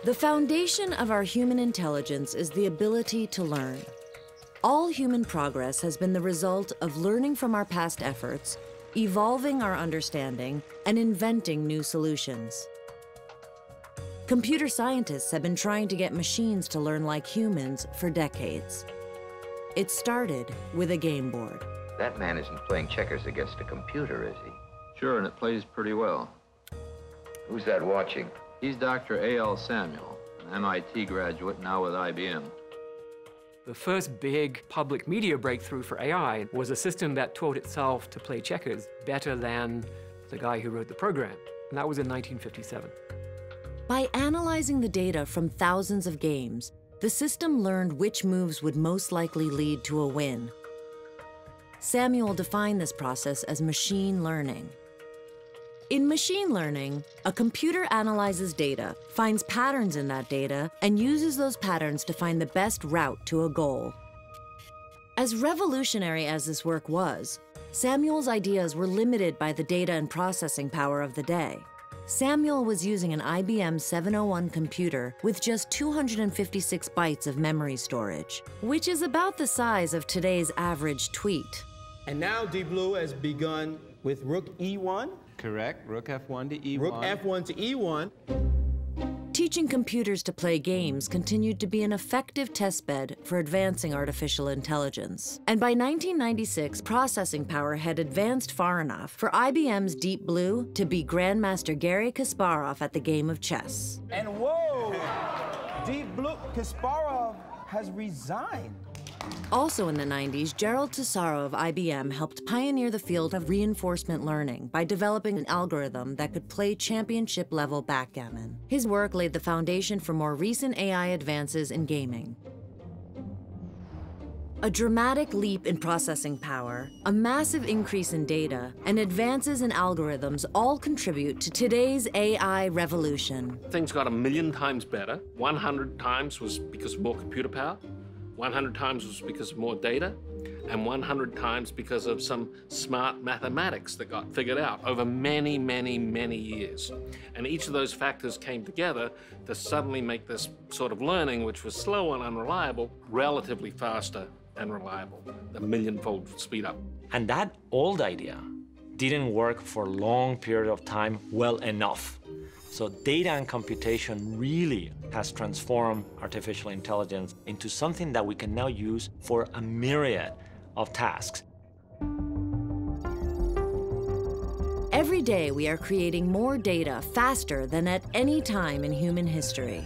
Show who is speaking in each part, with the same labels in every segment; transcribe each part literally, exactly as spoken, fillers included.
Speaker 1: The foundation of our human intelligence is the ability to learn. All human progress has been the result of learning from our past efforts, evolving our understanding, and inventing new solutions. Computer scientists have been trying to get machines to learn like humans for decades. It started with a game board.
Speaker 2: That man isn't playing checkers against a computer, is he?
Speaker 3: Sure, and it plays pretty well.
Speaker 2: Who's that watching?
Speaker 3: He's Doctor A L Samuel, an M I T graduate, now with I B M.
Speaker 4: The first big public media breakthrough for A I was a system that taught itself to play checkers better than the guy who wrote the program, and that was in nineteen fifty-seven.
Speaker 1: By analyzing the data from thousands of games, the system learned which moves would most likely lead to a win. Samuel defined this process as machine learning. In machine learning, a computer analyzes data, finds patterns in that data, and uses those patterns to find the best route to a goal. As revolutionary as this work was, Samuel's ideas were limited by the data and processing power of the day. Samuel was using an I B M seven oh one computer with just two hundred fifty-six bytes of memory storage, which is about the size of today's average tweet.
Speaker 5: And now Deep Blue has begun with Rook E one.
Speaker 6: Correct, Rook F one to E one.
Speaker 5: Rook F one to E one.
Speaker 1: Teaching computers to play games continued to be an effective testbed for advancing artificial intelligence. And by nineteen ninety-six, processing power had advanced far enough for I B M's Deep Blue to beat Grandmaster Garry Kasparov at the game of chess.
Speaker 5: And whoa, Deep Blue, Kasparov has resigned.
Speaker 1: Also in the nineties, Gerald Tesaro of I B M helped pioneer the field of reinforcement learning by developing an algorithm that could play championship-level backgammon. His work laid the foundation for more recent A I advances in gaming. A dramatic leap in processing power, a massive increase in data, and advances in algorithms all contribute to today's A I revolution.
Speaker 7: Things got a million times better. one hundred times was because of more computer power. one hundred times was because of more data, and one hundred times because of some smart mathematics that got figured out over many, many, many years. And each of those factors came together to suddenly make this sort of learning, which was slow and unreliable, relatively faster and reliable, a millionfold speed up.
Speaker 8: And that old idea didn't work for a long period of time well enough. So data and computation really has transformed artificial intelligence into something that we can now use for a myriad of tasks.
Speaker 1: Every day we are creating more data faster than at any time in human history.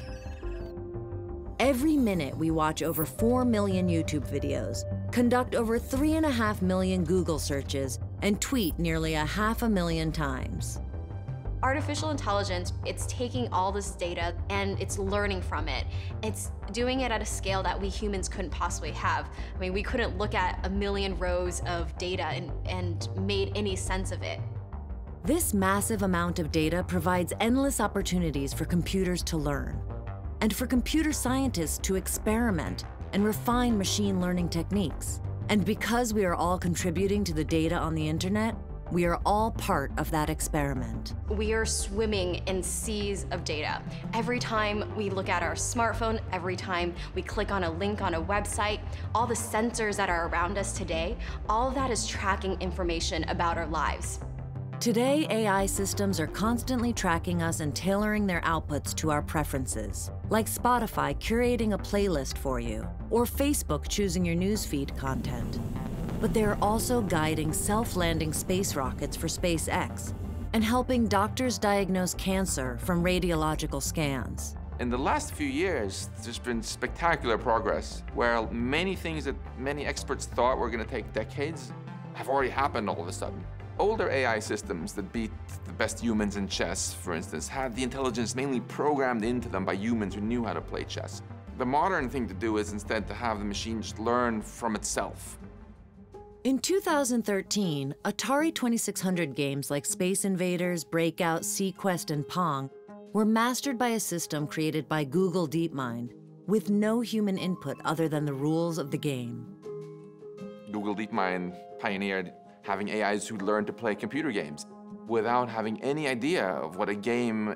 Speaker 1: Every minute we watch over four million YouTube videos, conduct over three and a half million Google searches, and tweet nearly a half a million times.
Speaker 9: Artificial intelligence, it's taking all this data and it's learning from it. It's doing it at a scale that we humans couldn't possibly have. I mean, we couldn't look at a million rows of data and, and made any sense of it.
Speaker 1: This massive amount of data provides endless opportunities for computers to learn, and for computer scientists to experiment and refine machine learning techniques. And because we are all contributing to the data on the internet, we are all part of that experiment.
Speaker 9: We are swimming in seas of data. Every time we look at our smartphone, every time we click on a link on a website, all the sensors that are around us today, all of that is tracking information about our lives.
Speaker 1: Today, A I systems are constantly tracking us and tailoring their outputs to our preferences, like Spotify curating a playlist for you, or Facebook choosing your newsfeed content. But they are also guiding self-landing space rockets for SpaceX and helping doctors diagnose cancer from radiological scans.
Speaker 10: In the last few years, there's been spectacular progress, where many things that many experts thought were going to take decades have already happened all of a sudden. Older A I systems that beat the best humans in chess, for instance, had the intelligence mainly programmed into them by humans who knew how to play chess. The modern thing to do is instead to have the machine just learn from itself.
Speaker 1: In two thousand thirteen, Atari twenty-six hundred games like Space Invaders, Breakout, SeaQuest, and Pong were mastered by a system created by Google DeepMind with no human input other than the rules of the game.
Speaker 10: Google DeepMind pioneered having A Is who learn to play computer games without having any idea of what a game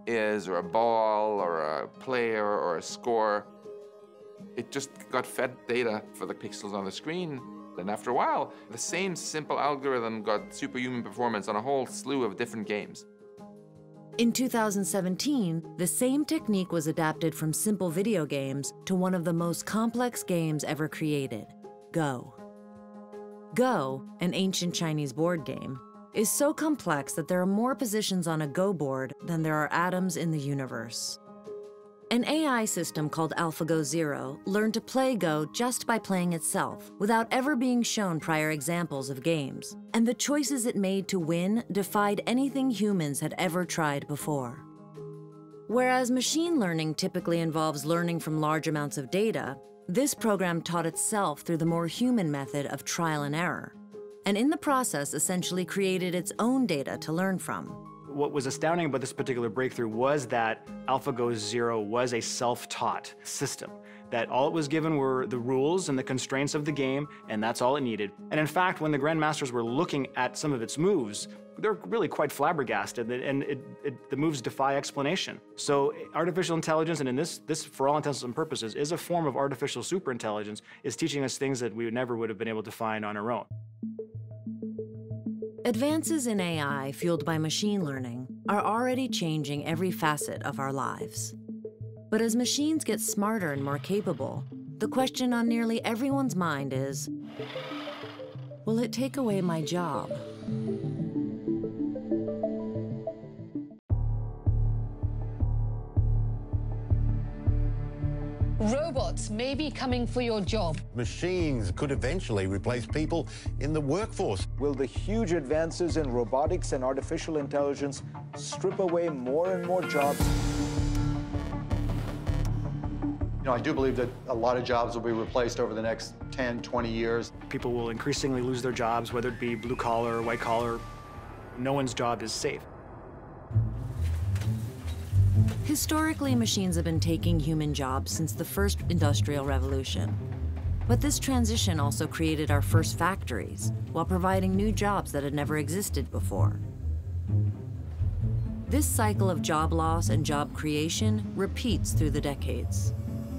Speaker 10: is, or a ball, or a player, or a score. It just got fed data for the pixels on the screen. And after a while, the same simple algorithm got superhuman performance on a whole slew of different games.
Speaker 1: In two thousand seventeen, the same technique was adapted from simple video games to one of the most complex games ever created, Go. Go, an ancient Chinese board game, is so complex that there are more positions on a Go board than there are atoms in the universe. An A I system called AlphaGo Zero learned to play Go just by playing itself, without ever being shown prior examples of games. And the choices it made to win defied anything humans had ever tried before. Whereas machine learning typically involves learning from large amounts of data, this program taught itself through the more human method of trial and error, and in the process essentially created its own data to learn from.
Speaker 11: What was astounding about this particular breakthrough was that AlphaGo Zero was a self-taught system, that all it was given were the rules and the constraints of the game, and that's all it needed. And in fact, when the Grandmasters were looking at some of its moves, they're really quite flabbergasted, and it, it, the moves defy explanation. So artificial intelligence, and in this, this, for all intents and purposes, is a form of artificial superintelligence, is teaching us things that we never would have been able to find on our own.
Speaker 1: Advances in A I fueled by machine learning are already changing every facet of our lives. But as machines get smarter and more capable, the question on nearly everyone's mind is, will it take away my job?
Speaker 12: Robots may be coming for your job.
Speaker 13: Machines could eventually replace people in the workforce.
Speaker 14: Will the huge advances in robotics and artificial intelligence strip away more and more jobs?
Speaker 15: You know, I do believe that a lot of jobs will be replaced over the next ten, twenty years.
Speaker 11: People will increasingly lose their jobs, whether it be blue collar or white collar. No one's job is safe.
Speaker 1: Historically, machines have been taking human jobs since the first industrial revolution. But this transition also created our first factories, while providing new jobs that had never existed before. This cycle of job loss and job creation repeats through the decades.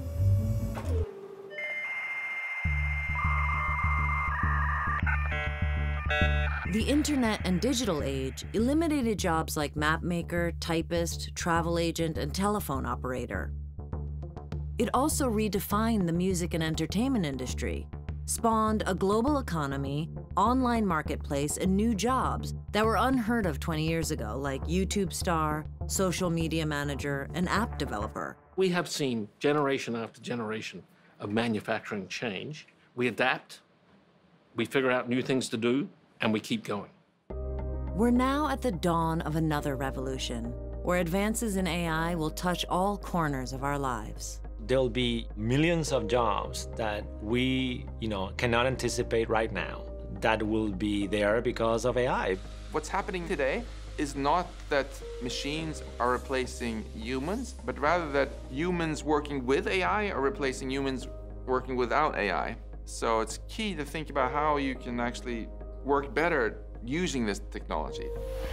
Speaker 1: The internet and digital age eliminated jobs like mapmaker, typist, travel agent, and telephone operator. It also redefined the music and entertainment industry, spawned a global economy, online marketplace, and new jobs that were unheard of twenty years ago, like YouTube star, social media manager, and app developer.
Speaker 7: We have seen generation after generation of manufacturing change. We adapt, we figure out new things to do, and we keep going.
Speaker 1: We're now at the dawn of another revolution, where advances in A I will touch all corners of our lives.
Speaker 8: There'll be millions of jobs that we, you know, cannot anticipate right now that will be there because of A I.
Speaker 10: What's happening today is not that machines are replacing humans, but rather that humans working with A I are replacing humans working without A I. So it's key to think about how you can actually work better using this technology.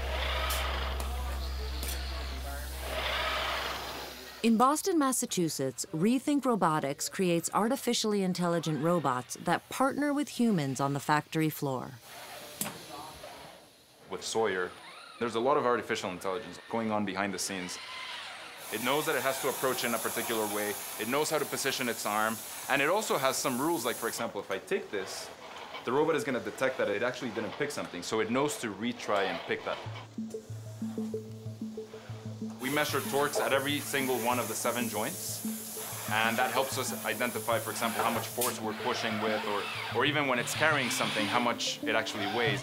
Speaker 1: In Boston, Massachusetts, Rethink Robotics creates artificially intelligent robots that partner with humans on the factory floor.
Speaker 16: With Sawyer, there's a lot of artificial intelligence going on behind the scenes. It knows that it has to approach in a particular way. It knows how to position its arm. And it also has some rules, like, for example, if I take this, the robot is going to detect that it actually didn't pick something, so it knows to retry and pick that. We measure torques at every single one of the seven joints, and that helps us identify, for example, how much force we're pushing with, or, or even when it's carrying something, how much it actually weighs.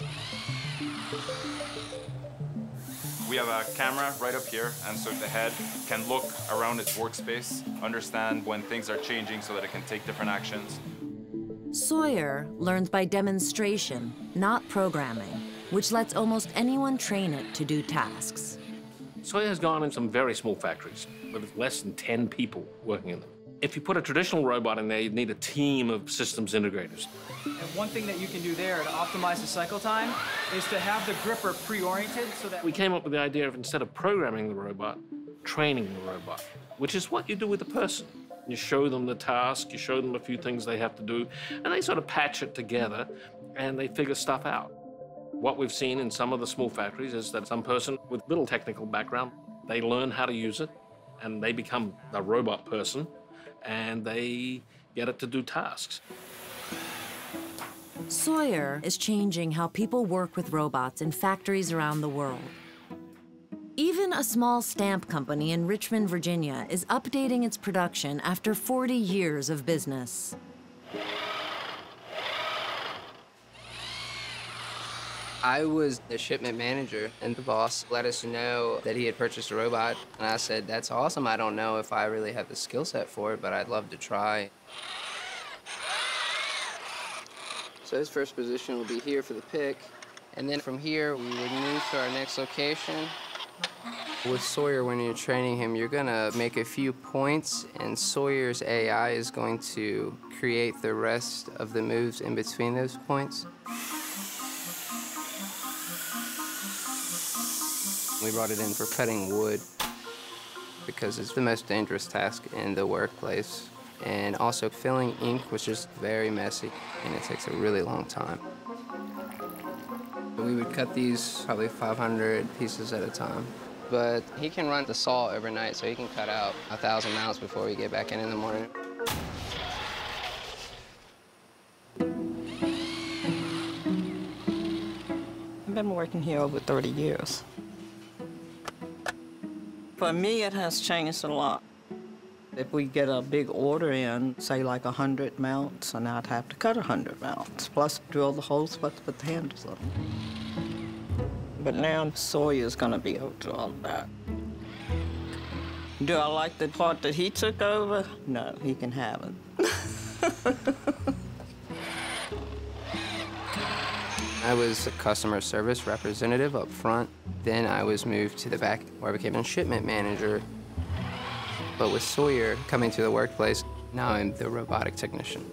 Speaker 16: We have a camera right up here, and so the head can look around its workspace, understand when things are changing so that it can take different actions.
Speaker 1: Sawyer learns by demonstration, not programming, which lets almost anyone train it to do tasks.
Speaker 7: Sawyer has gone in some very small factories with less than ten people working in them. If you put a traditional robot in there, you'd need a team of systems integrators.
Speaker 17: And one thing that you can do there to optimize the cycle time is to have the gripper pre-oriented so that...
Speaker 7: We came up with the idea of, instead of programming the robot, training the robot, which is what you do with a person. You show them the task, you show them a few things they have to do, and they sort of patch it together, and they figure stuff out. What we've seen in some of the small factories is that some person with little technical background, they learn how to use it, and they become a robot person, and they get it to do tasks.
Speaker 1: Sawyer is changing how people work with robots in factories around the world. Even a small stamp company in Richmond, Virginia, is updating its production after forty years of business.
Speaker 18: I was the shipment manager, and the boss let us know that he had purchased a robot. And I said, that's awesome. I don't know if I really have the skill set for it, but I'd love to try. So his first position will be here for the pick. And then from here, we would move to our next location. With Sawyer, when you're training him, you're gonna make a few points, and Sawyer's A I is going to create the rest of the moves in between those points. We brought it in for cutting wood because it's the most dangerous task in the workplace. And also filling ink was just very messy, and it takes a really long time. We would cut these probably five hundred pieces at a time. But he can run the saw overnight, so he can cut out a thousand mounts before we get back in in the morning.
Speaker 19: I've been working here over thirty years. For me, it has changed a lot. If we get a big order in, say like one hundred mounts, and I'd have to cut one hundred mounts, plus drill the holes, plus put the handles on. But now Sawyer's gonna be able to do all of that. Do I like the part that he took over? No, he can have it.
Speaker 18: I was a customer service representative up front. Then I was moved to the back where I became a shipment manager. But with Sawyer coming to the workplace, now I'm the robotic technician.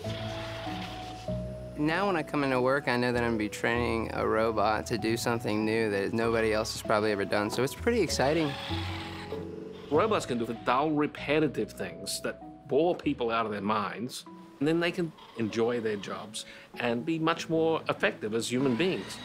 Speaker 18: Now when I come into work, I know that I'm gonna be training a robot to do something new that nobody else has probably ever done, so it's pretty exciting.
Speaker 7: Robots can do the dull, repetitive things that bore people out of their minds, and then they can enjoy their jobs and be much more effective as human beings.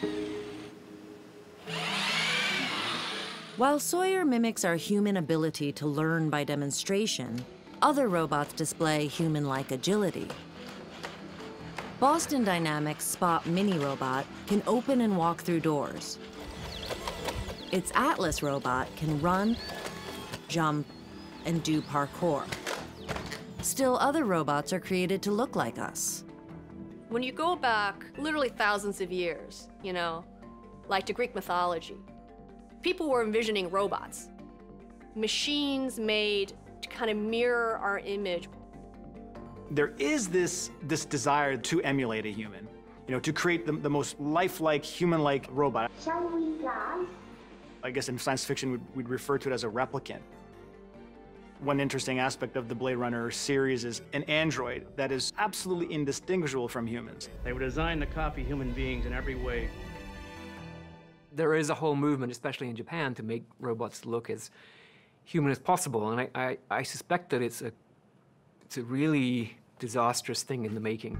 Speaker 1: While Sawyer mimics our human ability to learn by demonstration, other robots display human-like agility. Boston Dynamics' Spot mini robot can open and walk through doors. Its Atlas robot can run, jump, and do parkour. Still, other robots are created to look like us.
Speaker 20: When you go back literally thousands of years, you know, like to Greek mythology, people were envisioning robots, machines made to kind of mirror our image.
Speaker 11: There is this, this desire to emulate a human, you know, to create the, the most lifelike, human-like robot.
Speaker 21: Shall we fly?
Speaker 11: I guess in science fiction, we'd, we'd refer to it as a replicant. One interesting aspect of the Blade Runner series is an android that is absolutely indistinguishable from humans.
Speaker 22: They were designed to copy human beings in every way.
Speaker 4: There is a whole movement, especially in Japan, to make robots look as human as possible, and I, I, I suspect that it's a, it's a really disastrous thing in the making.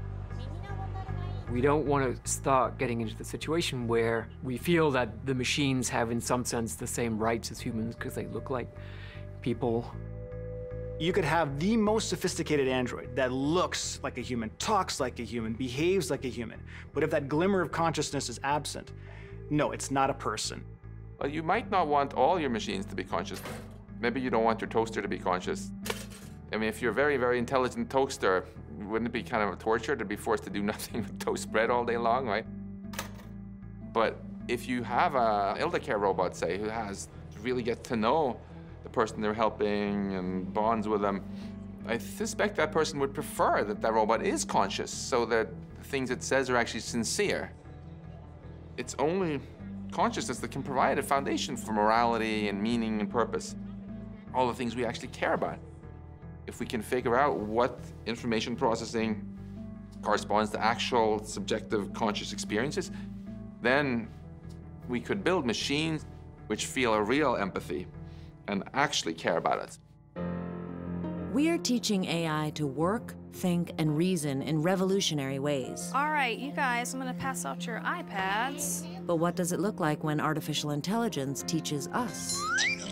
Speaker 4: We don't want to start getting into the situation where we feel that the machines have, in some sense, the same rights as humans because they look like people.
Speaker 11: You could have the most sophisticated android that looks like a human, talks like a human, behaves like a human, but if that glimmer of consciousness is absent, no, it's not a person.
Speaker 10: Well, you might not want all your machines to be conscious. Maybe you don't want your toaster to be conscious. I mean, if you're a very, very intelligent toaster, wouldn't it be kind of a torture to be forced to do nothing but toast bread all day long, right? But if you have a elder care robot, say, who has really get to know the person they're helping and bonds with them, I suspect that person would prefer that that robot is conscious so that the things it says are actually sincere. It's only consciousness that can provide a foundation for morality and meaning and purpose, all the things we actually care about. If we can figure out what information processing corresponds to actual subjective conscious experiences, then we could build machines which feel a real empathy and actually care about it.
Speaker 1: We are teaching A I to work, think, and reason in revolutionary ways.
Speaker 2: All right, you guys, I'm gonna pass out your iPads.
Speaker 1: But what does it look like when artificial intelligence teaches us?